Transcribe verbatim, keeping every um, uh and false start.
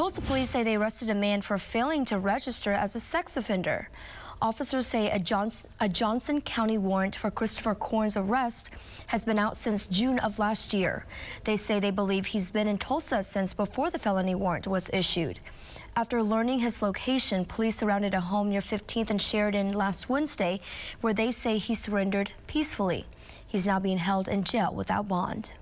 Tulsa Police say they arrested a man for failing to register as a sex offender. Officers say a, Johns a Johnson County warrant for Christopher Korn's arrest has been out since June of last year. They say they believe he's been in Tulsa since before the felony warrant was issued. After learning his location, police surrounded a home near fifteenth and Sheridan last Wednesday, where they say he surrendered peacefully. He's now being held in jail without bond.